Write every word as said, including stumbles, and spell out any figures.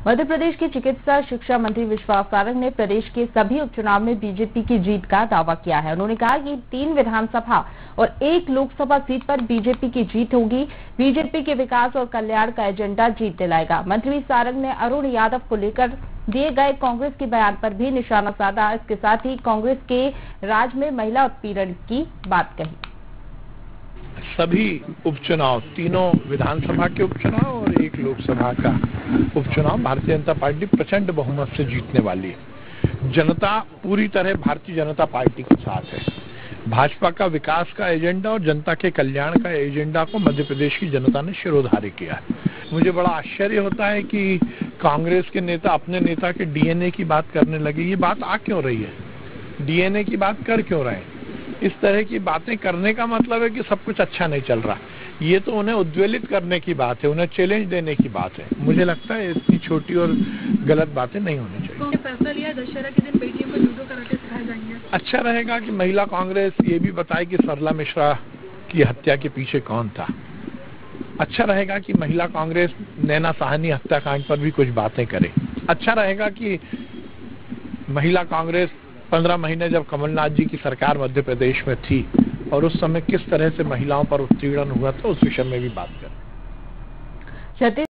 मध्य प्रदेश के चिकित्सा शिक्षा मंत्री विश्वास सारंग ने प्रदेश के सभी उपचुनाव में बीजेपी की जीत का दावा किया है। उन्होंने कहा कि तीन विधानसभा और एक लोकसभा सीट पर बीजेपी की जीत होगी। बीजेपी के विकास और कल्याण का एजेंडा जीत दिलाएगा। मंत्री सारंग ने अरुण यादव को लेकर दिए गए कांग्रेस के बयान पर भी निशाना साधा। इसके साथ ही कांग्रेस के राज में महिला उत्पीड़न की बात कही। सभी उपचुनाव, तीनों विधानसभा के उपचुनाव और एक लोकसभा का उपचुनाव भारतीय जनता पार्टी प्रचंड बहुमत से जीतने वाली है। जनता पूरी तरह भारतीय जनता पार्टी के साथ है। भाजपा का विकास का एजेंडा और जनता के कल्याण का एजेंडा को मध्य प्रदेश की जनता ने शिरोधार्य किया है। मुझे बड़ा आश्चर्य होता है कि कांग्रेस के नेता अपने नेता के डीएनए की बात करने लगे। ये बात आ क्यों रही है? डीएनए की बात कर क्यों रहे हैं? इस तरह की बातें करने का मतलब है कि सब कुछ अच्छा नहीं चल रहा। ये तो उन्हें उद्वेलित करने की बात है, उन्हें चैलेंज देने की बात है। मुझे लगता है इतनी छोटी और गलत बातें नहीं होनी चाहिए। फैसला लिया दशहरा के दिन बेटियों को जूडो कराटे सिखाए जाएंगे। अच्छा रहेगा कि महिला कांग्रेस ये भी बताए कि सरला मिश्रा की हत्या के पीछे कौन था। अच्छा रहेगा कि महिला कांग्रेस नैना साहनी हत्याकांड पर भी कुछ बातें करे। अच्छा रहेगा कि महिला कांग्रेस पंद्रह महीने जब कमलनाथ जी की सरकार मध्य प्रदेश में थी और उस समय किस तरह से महिलाओं पर उत्पीड़न हुआ था उस विषय में भी बात करें।